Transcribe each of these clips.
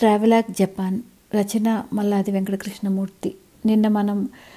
Travelogue Japan. రచన మల్లాది వెంకటకృష్ణమూర్తి. నిన్న మనం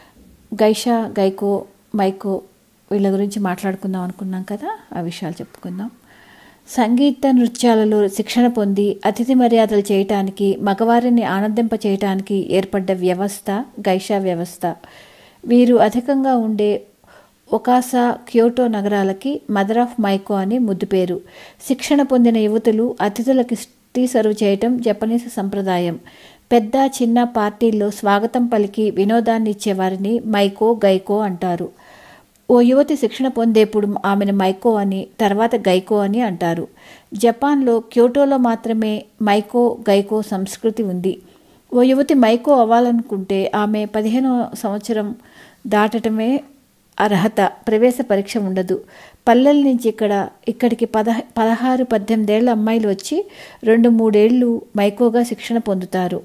గైషా, గైకో, మైకో వీళ్ళ గురించి మాట్లాడుకుందాం అనుకున్నాం కదా, ఆ విషయాలు చెప్పుకుందాం. సంగీత నృత్యాలలో శిక్షణ పొంది అతిథి మర్యాదలు చేయటానికి, మగవారిని ఆనందింప చేయటానికి ఏర్పడ్డ వ్యవస్థ గైషా వ్యవస్థ. వీరు అధికంగా ఉండే ఒకాసా, క్యోటో నగరాలకి మదర్ ఆఫ్ మైకో అని ముద్దు పేరు. శిక్షణ పొందిన యువతులు అతిథులకి టీ సర్వ్ చేయటం జపనీస్ సంప్రదాయం. పెద్ద చిన్న పార్టీల్లో స్వాగతం పలికి వినోదాన్ని ఇచ్చేవారిని మైకో, గైకో అంటారు. ఓ యువతి శిక్షణ పొందేప్పుడు ఆమెను మైకో అని, తర్వాత గైకో అని అంటారు. జపాన్లో క్యోటోలో మాత్రమే మైకో, గైకో సంస్కృతి ఉంది. ఓ యువతి మైకో అవ్వాలనుకుంటే ఆమె 15వ సంవత్సరం దాటటమే అర్హత. ప్రవేశ పరీక్ష ఉండదు. పల్లెల నుంచి ఇక్కడికి 16-18 ఏళ్ల అమ్మాయిలు వచ్చి 2-3 ఏళ్లు మైకోగా శిక్షణ పొందుతారు.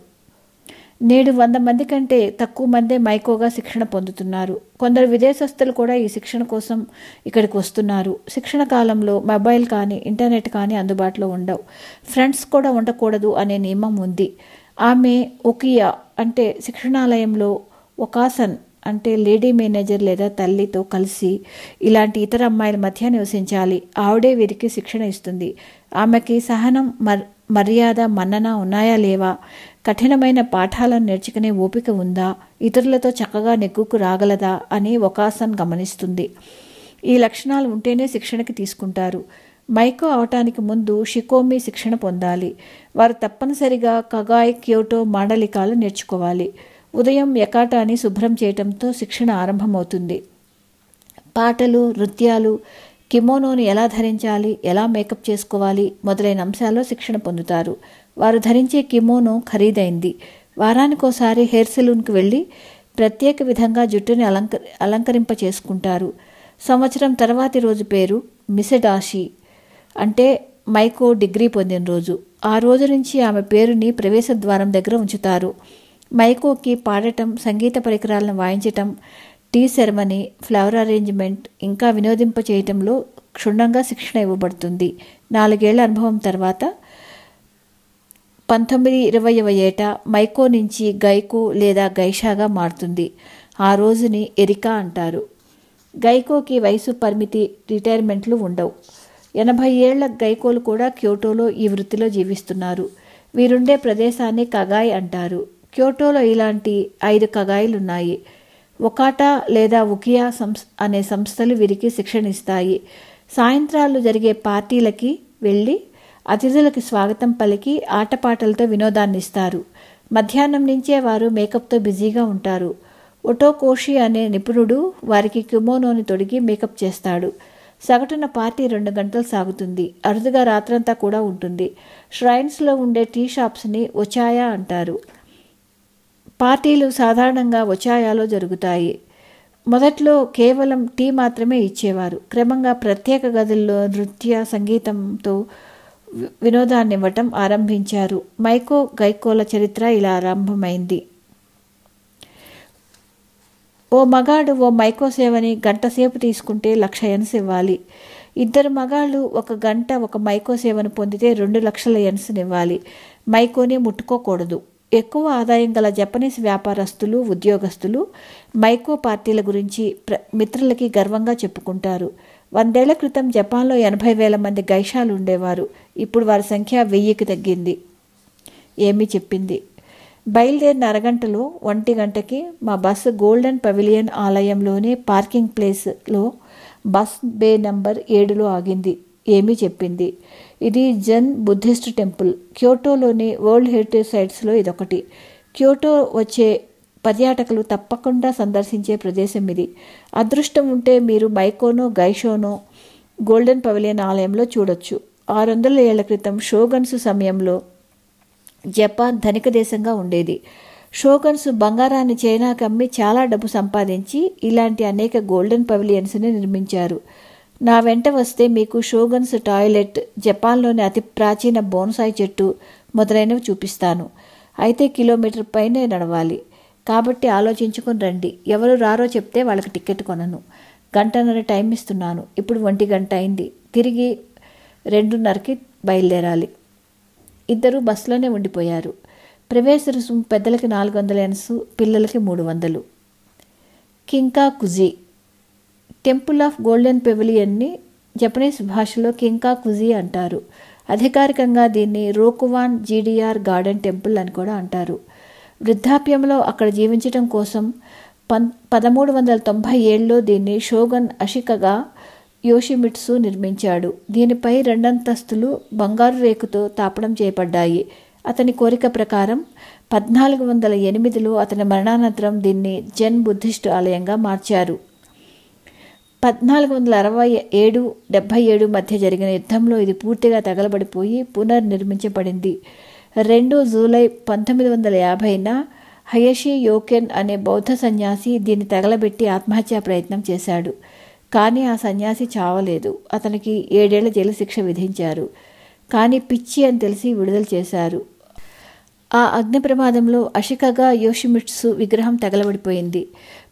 నేడు 100 మంది కంటే తక్కువ మందే మైకోగా శిక్షణ పొందుతున్నారు. కొందరు విదేశస్తులు కూడా ఈ శిక్షణ కోసం ఇక్కడికి వస్తున్నారు. శిక్షణ కాలంలో మొబైల్ కానీ ఇంటర్నెట్ కానీ అందుబాటులో ఉండవు. ఫ్రెండ్స్ కూడా ఉండకూడదు అనే నియమం ఉంది. ఆమె ఒకియా అంటే శిక్షణాలయంలో, ఒకాసన్ అంటే లేడీ మేనేజర్ లేదా తల్లితో కలిసి ఇలాంటి ఇతర అమ్మాయిల మధ్య నివసించాలి. ఆవిడే వీరికి శిక్షణ ఇస్తుంది. ఆమెకి సహనం, మర్యాద, మన్నన ఉన్నాయా లేవా, కఠినమైన పాఠాలను నేర్చుకునే ఓపిక ఉందా, ఇతరులతో చక్కగా నెగ్గుకు రాగలదా అని ఒకాసన్ గమనిస్తుంది. ఈ లక్షణాలు ఉంటేనే శిక్షణకి తీసుకుంటారు. మైకో అవటానికి ముందు షికోమి శిక్షణ పొందాలి. వారు తప్పనిసరిగా కగాయ్, క్యోటో మాండలికాలు నేర్చుకోవాలి. ఉదయం యకాటాని శుభ్రం చేయటంతో శిక్షణ ఆరంభమవుతుంది. పాటలు, నృత్యాలు, కిమోనోని ఎలా ధరించాలి, ఎలా మేకప్ చేసుకోవాలి మొదలైన అంశాల్లో శిక్షణ పొందుతారు. వారు ధరించే కిమోనో ఖరీదైంది. వారానికోసారి హెయిర్ సెలూన్కి వెళ్ళి ప్రత్యేక విధంగా జుట్టుని అలంకరింప చేసుకుంటారు. సంవత్సరం తర్వాతి రోజు పేరు మిసెడాషి అంటే మైకో డిగ్రీ పొందిన రోజు. ఆ రోజు నుంచి ఆమె పేరుని ప్రవేశ ద్వారం దగ్గర ఉంచుతారు. మైకోకి పాడటం, సంగీత పరికరాలను వాయించటం, టీ సెరమనీ, ఫ్లవర్ అరేంజ్మెంట్ ఇంకా వినోదింప చేయటంలో క్షుణ్ణంగా శిక్షణ ఇవ్వబడుతుంది. 4 ఏళ్ల అనుభవం తర్వాత 19-20వ ఏట మైకో నుంచి గైకో లేదా గైషాగా మారుతుంది. ఆ రోజుని ఎరికా అంటారు. గైకోకి వయసు పరిమితి, రిటైర్మెంట్లు ఉండవు. 80 ఏళ్ల గైకోలు కూడా క్యోటోలో ఈ వృత్తిలో జీవిస్తున్నారు. వీరుండే ప్రదేశాన్ని కగాయ్ అంటారు. క్యోటోలో ఇలాంటి 5 కగాయిలున్నాయి. ఒకాటా లేదా ఉకియా అనే సంస్థలు వీరికి శిక్షణ ఇస్తాయి. సాయంత్రాలు జరిగే పార్టీలకి వెళ్ళి అతిథులకి స్వాగతం పలికి ఆటపాటలతో వినోదాన్ని ఇస్తారు. మధ్యాహ్నం నుంచే వారు మేకప్తో బిజీగా ఉంటారు. ఒటోకోషి అనే నిపుణుడు వారికి కిమోనోని తొడిగి మేకప్ చేస్తాడు. సగటున పార్టీ 2 గంటలు సాగుతుంది. అరుదుగా రాత్రంతా కూడా ఉంటుంది. ష్రైన్స్లో ఉండే టీ షాప్స్ని ఒచాయా అంటారు. పార్టీలు సాధారణంగా ఒచాయాలో జరుగుతాయి. మొదట్లో కేవలం టీ మాత్రమే ఇచ్చేవారు. క్రమంగా ప్రత్యేక గదుల్లో నృత్య, సంగీతంతో వినోదాన్ని ఇవ్వటం ఆరంభించారు. మైకో, గైకోల చరిత్ర ఇలా ఆరంభమైంది. ఓ మగాడు ఓ మైకో సేవని గంట సేపు తీసుకుంటే 1,00,000 యెన్స్ ఇవ్వాలి. 2 మగాళ్ళు 1 గంట ఒక మైకో సేవను పొందితే 2,00,000 యెన్స్ ఇవ్వాలి. మైకోని ముట్టుకోకూడదు. ఎక్కువ ఆదాయం గల జపనీస్ వ్యాపారస్తులు, ఉద్యోగస్తులు మైకో పార్టీల గురించి మిత్రులకి గర్వంగా చెప్పుకుంటారు. 100 ఏళ్ల క్రితం జపాన్లో 80,000 మంది గైషాలు ఉండేవారు. ఇప్పుడు వారి సంఖ్య 1000కి తగ్గింది. ఏమీ చెప్పింది. బయలుదేరిన అరగంటలో 1 గంటకి మా బస్సు గోల్డెన్ పవిలియన్ ఆలయంలోనే పార్కింగ్ ప్లేస్లో బస్ బే నంబర్ 7లో ఆగింది. ఏమీ చెప్పింది. ఇది జన్ బుద్ధిస్ట్ టెంపుల్. క్యోటోలోని వరల్డ్ హెరిటేజ్ సైట్స్లో ఇదొకటి. క్యోటో వచ్చే పర్యాటకులు తప్పకుండా సందర్శించే ప్రదేశం ఇది. అదృష్టం ఉంటే మీరు మైకోనో, గైషోనో గోల్డెన్ పవిలియన్ ఆలయంలో చూడొచ్చు. 600 ఏళ్ల క్రితం షోగన్స్ సమయంలో జపాన్ ధనిక దేశంగా ఉండేది. షోగన్స్ బంగారాన్ని చైనాకి అమ్మి చాలా డబ్బు సంపాదించి ఇలాంటి అనేక గోల్డెన్ పవిలియన్స్ని నిర్మించారు. నా వెంట వస్తే మీకు షోగన్స్ టాయిలెట్, జపాన్లోని అతి ప్రాచీన బోన్సాయి చెట్టు మొదలైనవి చూపిస్తాను. అయితే కిలోమీటర్ పైనే నడవాలి. కాబట్టి ఆలోచించుకొని రండి. ఎవరు రారో చెప్తే వాళ్ళకి టికెట్ కొనను. 1.5 గంటల టైం ఇస్తున్నాను. ఇప్పుడు 1 గంట అయింది. తిరిగి 2:30కి బయలుదేరాలి. ఇద్దరు బస్సులోనే ఉండిపోయారు. ప్రవేశ రుసుము పెద్దలకి 400 యెన్స్, పిల్లలకి 300. Kinkakuji. Temple of golden పెవిలియన్ని జపనీస్ భాషలో కింకా కుజి అంటారు. అధికారికంగా దీన్ని రోకువాన్ జీడిఆర్ గార్డెన్ టెంపుల్ అని కూడా అంటారు. వృద్ధాప్యంలో అక్కడ జీవించటం కోసం 1397లో దీన్ని షోగన్ అషికగా యోషిమిట్సు నిర్మించాడు. దీనిపై 2 అంతస్తులు బంగారు రేకుతో తాపడం చేయబడ్డాయి. అతని కోరిక ప్రకారం 1408లో అతని మరణానంతరం దీన్ని జెన్ బుద్ధిస్టు ఆలయంగా మార్చారు. 1467-77 మధ్య జరిగిన యుద్ధంలో ఇది పూర్తిగా తగలబడిపోయి పునర్నిర్మించబడింది. 2 జూలై 1950న హయషి యోకెన్ అనే బౌద్ధ సన్యాసి దీన్ని తగలబెట్టి ఆత్మహత్యా ప్రయత్నం చేశాడు. కానీ ఆ సన్యాసి చావలేదు. అతనికి 7 ఏళ్ల జైలు శిక్ష విధించారు. కానీ పిచ్చి అని తెలిసి విడుదల చేశారు. ఆ అగ్ని ప్రమాదంలో అషికగా యోషిమిట్సు విగ్రహం తగలబడిపోయింది.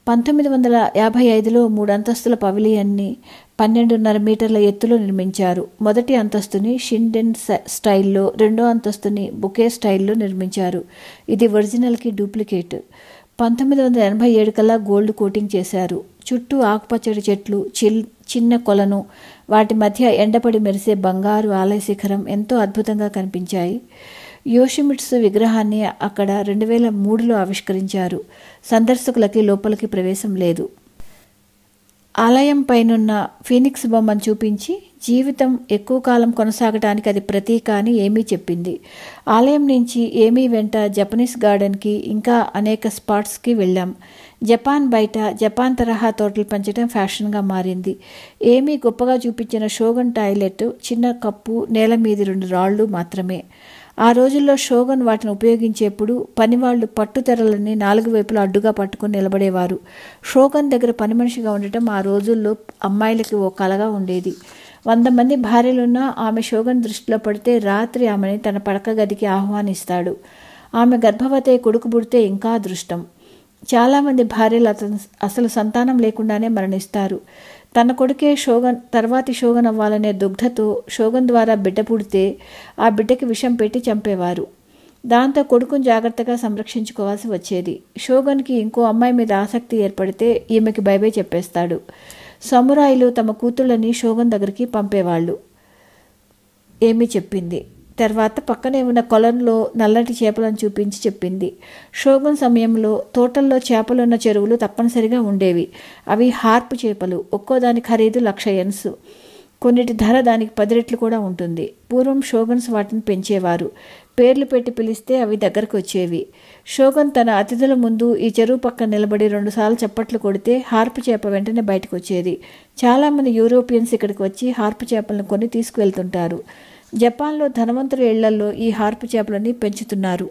1955లో 3 అంతస్తుల పవిలియన్ని 12.5 మీటర్ల ఎత్తులో నిర్మించారు. మొదటి అంతస్తుని షిండెన్ స్టైల్లో, 2వ అంతస్తుని బుకే స్టైల్లో నిర్మించారు. ఇది ఒరిజినల్కి డూప్లికేట్. 1987 కల్లా గోల్డ్ కోటింగ్ చేశారు. చుట్టూ ఆకుపచ్చడి చెట్లు, చిన్న కొలను, వాటి మధ్య ఎండపడి మెరిసే బంగారు ఆలయ శిఖరం ఎంతో అద్భుతంగా కనిపించాయి. యోషిమిట్సు విగ్రహాన్ని అక్కడ 2003లో ఆవిష్కరించారు. సందర్శకులకి లోపలికి ప్రవేశం లేదు. ఆలయం పైనున్న ఫీనిక్స్ బొమ్మను చూపించి జీవితం ఎక్కువ కాలం కొనసాగటానికి అది ప్రతీక అని ఏమీ చెప్పింది. ఆలయం నుంచి ఏమీ వెంట జపనీస్ గార్డెన్కి ఇంకా అనేక స్పాట్స్కి వెళ్ళాం. జపాన్ బయట జపాన్ తరహా తోటలు పెంచడం ఫ్యాషన్గా మారింది. ఏమీ గొప్పగా చూపించిన షోగన్ టాయిలెట్, చిన్న కప్పు, నేల మీది 2 రాళ్లు మాత్రమే. ఆ రోజుల్లో షోగన్ వాటిని ఉపయోగించేప్పుడు పనివాళ్లు పట్టుతెరలని 4 వైపులా అడ్డుగా పట్టుకుని నిలబడేవారు. షోగన్ దగ్గర పని మనిషిగా ఉండటం ఆ రోజుల్లో అమ్మాయిలకి ఓ కలగా ఉండేది. 100 మంది భార్యలున్నా ఆమె షోగన్ దృష్టిలో పడితే రాత్రి ఆమెని తన పడక గదికి ఆహ్వానిస్తాడు. ఆమె గర్భవతి కొడుకు పుడితే ఇంకా అదృష్టం. చాలామంది భార్యలు అసలు సంతానం లేకుండానే మరణిస్తారు. తన కొడుకే తర్వాతి షోగన్ అవ్వాలనే దుగ్ధతో షోగన్ ద్వారా బిడ్డ పుడితే ఆ బిడ్డకి విషం పెట్టి చంపేవారు. దాంతో కొడుకును జాగ్రత్తగా సంరక్షించుకోవాల్సి వచ్చేది. షోగన్కి ఇంకో అమ్మాయి మీద ఆసక్తి ఏర్పడితే ఈమెకి బైబై చెప్పేస్తాడు. సమురాయిలు తమ కూతుళ్ళని షోగన్ దగ్గరికి పంపేవాళ్ళు. ఏమీ చెప్పింది. తర్వాత పక్కనే ఉన్న కొలంలో నల్లటి చేపలను చూపించి చెప్పింది. షోగన్ సమయంలో తోటల్లో చేపలున్న చెరువులు తప్పనిసరిగా ఉండేవి. అవి హార్ప్ చేపలు. ఒక్కోదాని ఖరీదు 1,00,000 యెన్స్. కొన్నిటి ధర దానికి 10 రెట్లు కూడా ఉంటుంది. పూర్వం షోగన్స్ వాటిని పెంచేవారు. పేర్లు పెట్టి పిలిస్తే అవి దగ్గరకు వచ్చేవి. షోగన్ తన అతిథుల ముందు ఈ చెరువు పక్కన నిలబడి 2 సార్లు చప్పట్లు కొడితే హార్ప్ చేప వెంటనే బయటకు వచ్చేది. చాలామంది యూరోపియన్స్ ఇక్కడికి వచ్చి హార్ప్ చేపలను కొని తీసుకువెళ్తుంటారు. జపాన్లో ధనవంతుల ఇళ్లలో ఈ హార్పు చేపలని పెంచుతున్నారు.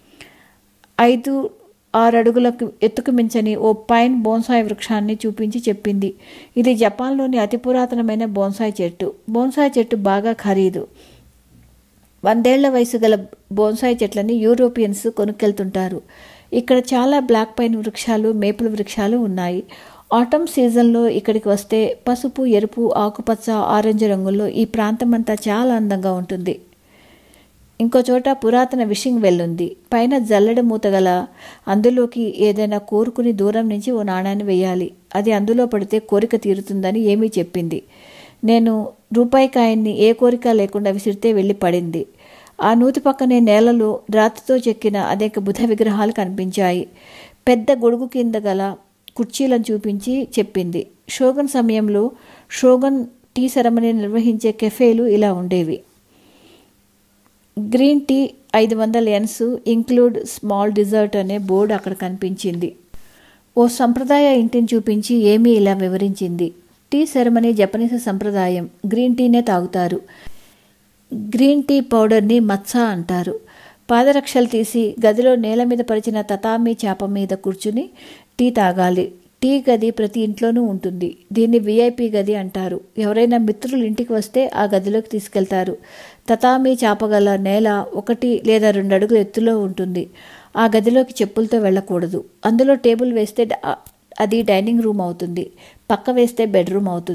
5-6 అడుగులకు ఎత్తుకు మించని ఓ పైన్ బోన్సాయ్ వృక్షాన్ని చూపించి చెప్పింది. ఇది జపాన్లోని అతి పురాతనమైన బోన్సాయ్ చెట్టు. బోన్సాయ్ చెట్టు బాగా ఖరీదు. 100 ఏళ్ల వయసు గల బోన్సాయ్ చెట్లని యూరోపియన్స్ కొనుక్కెళ్తుంటారు. ఇక్కడ చాలా బ్లాక్ పైన్ వృక్షాలు, మేపుల వృక్షాలు ఉన్నాయి. ఆటమ్ సీజన్లో ఇక్కడికి వస్తే పసుపు, ఎరుపు, ఆకుపచ్చ, ఆరెంజ్ రంగుల్లో ఈ ప్రాంతమంతా చాలా అందంగా ఉంటుంది. ఇంకో చోట పురాతన విషింగ్ వెల్ ఉంది. పైన జల్లెడ మూత గల అందులోకి ఏదైనా కోరుకుని దూరం నుంచి ఓ నాణాన్ని వేయాలి. అది అందులో పడితే కోరిక తీరుతుందని ఏమీ చెప్పింది. నేను రూపాయి కాయన్ని ఏ కోరిక లేకుండా విసిరితే వెళ్ళి పడింది. ఆ నూతి పక్కనే నేలలో రాతితో చెక్కిన అనేక బుధ విగ్రహాలు కనిపించాయి. పెద్ద గొడుగు కింద గల కుర్చీలను చూపించి చెప్పింది. షోగన్ సమయంలో షోగన్ టీ సెరమనీ నిర్వహించే కెఫేలు ఇలా ఉండేవి. Green tea 500 yens, include small dessert అనే బోర్డు అక్కడ కనిపించింది. ఓ సంప్రదాయ ఇంటిని చూపించి ఏమీ ఇలా వివరించింది. టీ సెరమనీ జపనీస్ సంప్రదాయం. గ్రీన్ టీనే తాగుతారు. గ్రీన్ టీ పౌడర్ని మత్సా అంటారు. పాదరక్షలు తీసి గదిలో నేల మీద పరిచిన తతామీ చాప మీద కూర్చుని టీ తాగాలి. టీ గది ప్రతి ఇంట్లోనూ ఉంటుంది. దీన్ని విఐపి గది అంటారు. ఎవరైనా మిత్రులు ఇంటికి వస్తే ఆ గదిలోకి తీసుకెళ్తారు. తతామీ చాపగల నేల 1 లేదా 2 అడుగుల ఎత్తులో ఉంటుంది. ఆ గదిలోకి చెప్పులతో వెళ్ళకూడదు. అందులో టేబుల్ వేస్తే అది డైనింగ్ రూమ్ అవుతుంది. పక్క వేస్తే బెడ్రూమ్ అవుతుంది.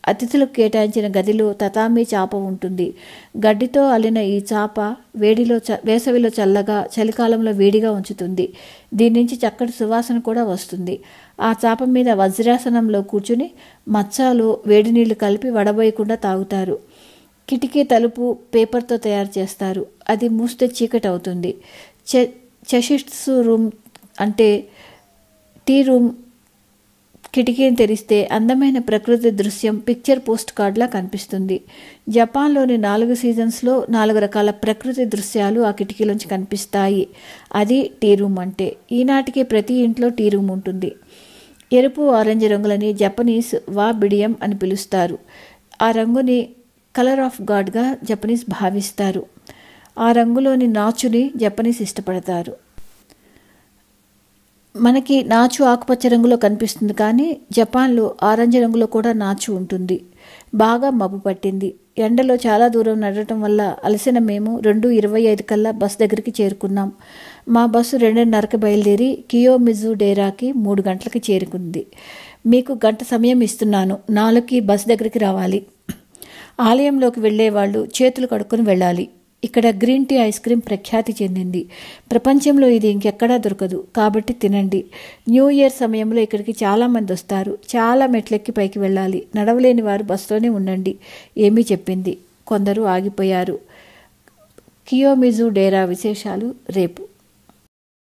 అతిథులకు కేటాయించిన గదిలో తతామీ చాప ఉంటుంది. గడ్డితో అల్లిన ఈ చాప వేసవిలో చల్లగా, చలికాలంలో వేడిగా ఉంచుతుంది. దీని నుంచి చక్కటి సువాసన కూడా వస్తుంది. ఆ చాప మీద వజ్రాసనంలో కూర్చుని మచ్చాలు వేడి నీళ్లు కలిపి వడబోయకుండా తాగుతారు. కిటికీ తలుపు పేపర్తో తయారు చేస్తారు. అది మూస్తే చీకటి అవుతుంది. చెషిట్స్ రూమ్ అంటే టీ రూమ్ కిటికీని తెరిస్తే అందమైన ప్రకృతి దృశ్యం పిక్చర్ పోస్ట్ కార్డ్లా కనిపిస్తుంది. జపాన్లోని 4 సీజన్స్లో 4 రకాల ప్రకృతి దృశ్యాలు ఆ కిటికీలోంచి కనిపిస్తాయి. అది టీ రూమ్ అంటే. ఈనాటికి ప్రతి ఇంట్లో టీ రూమ్ ఉంటుంది. ఎరుపు, ఆరెంజ్ రంగులని జపనీస్ వా బిడియం అని పిలుస్తారు. ఆ రంగుని కలర్ ఆఫ్ గాడ్గా జపనీస్ భావిస్తారు. ఆ రంగులోని నాచుని జపనీస్ ఇష్టపడతారు. మనకి నాచు ఆకుపచ్చ రంగులో కనిపిస్తుంది, కానీ జపాన్లో ఆరెంజ్ రంగులో కూడా నాచు ఉంటుంది. బాగా మబ్బు పట్టింది. ఎండలో చాలా దూరం నడవటం వల్ల అలసిన మేము 2:25 కల్లా బస్ దగ్గరికి చేరుకున్నాం. మా బస్సు 2:30కి బయలుదేరి కియోమిజు డేరాకి 3 గంటలకి చేరుకుంది. మీకు గంట సమయం ఇస్తున్నాను. 4కి బస్ దగ్గరికి రావాలి. ఆలయంలోకి వెళ్లేవాళ్ళు చేతులు కడుక్కొని వెళ్ళాలి. ఇక్కడ గ్రీన్ టీ ఐస్ క్రీం ప్రఖ్యాతి చెందింది. ప్రపంచంలో ఇది ఇంకెక్కడా దొరకదు, కాబట్టి తినండి. న్యూ ఇయర్ సమయంలో ఇక్కడికి చాలామంది వస్తారు. చాలా మెట్లెక్కి పైకి వెళ్ళాలి. నడవలేని వారు బస్సులోనే ఉండండి ఏమీ చెప్పింది. కొందరు ఆగిపోయారు. కియోమిజు డేరా విశేషాలు రేపు.